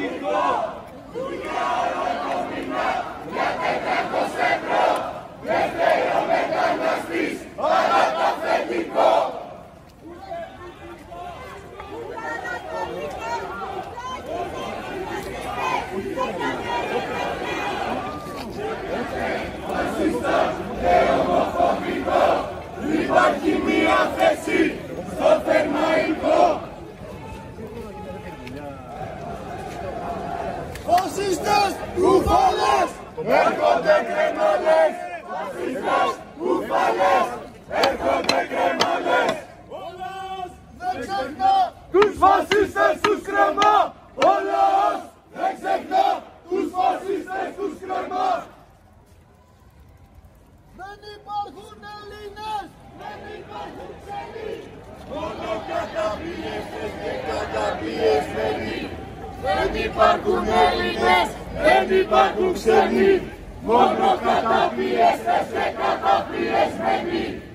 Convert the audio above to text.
Υπάρχει μία θέση στο Θερμαϊκό. Φασίστες, κουφάλες, έρχονται κρεμάλες. Φασίστες, κουφάλες, έρχονται κρεμάλες. Ο λαός δεν ξεχνά τους φασίστες τους κρεμά. Ο λαός δεν ξεχνά τους φασίστες τους κρεμά. Δεν υπάρχουν Έλληνες, δεν υπάρχουν ξένοι, μόνο καταπιέστες και καταπιεσμένοι. Δεν υπάρχουν Έλληνες, δεν υπάρχουν ξένοι, μόνο καταπιέστες και καταπιεσμένοι.